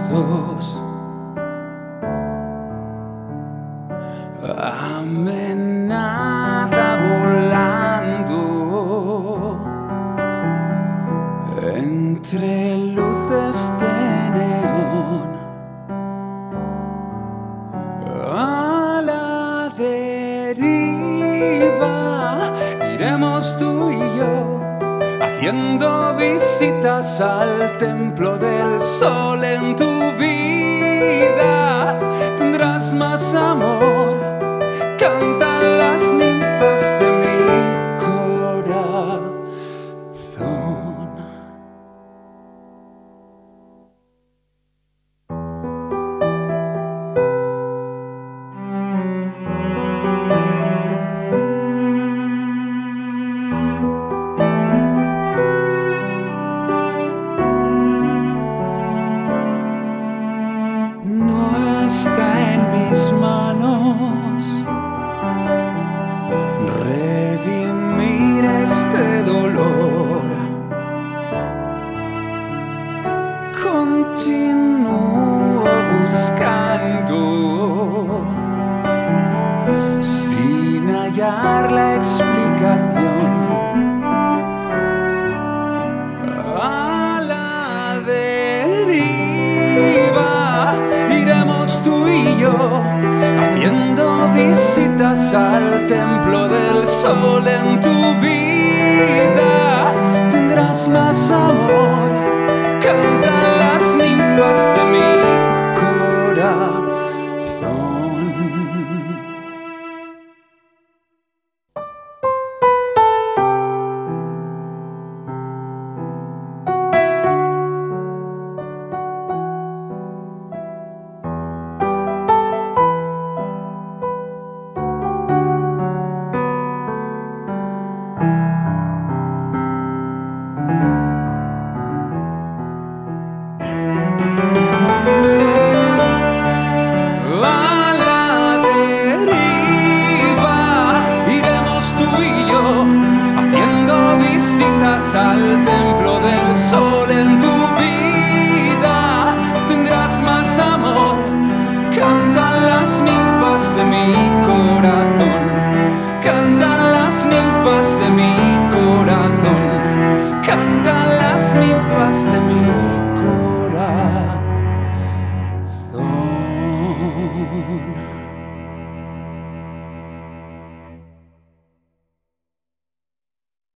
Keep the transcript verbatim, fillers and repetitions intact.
brazos. Amenaza volando entre luces de neón. A la deriva iremos tú y yo, haciendo visitas al templo del sol. En tu vida tendrás más amor, cantan las ninfas de mi corazón. No está en mis manos redimir este dolor. Continúo buscando sin hallar la explicación. A la deriva iremos tú y yo, haciendo visitas al templo del sol. En tu vida tendrás más amor, cantan las ninfas de mi corazón. Al templo del sol. En tu vida tendrás más amor, cantan las ninfas de mi corazón, cantan las ninfas de mi corazón, cantan las ninfas de mi corazón.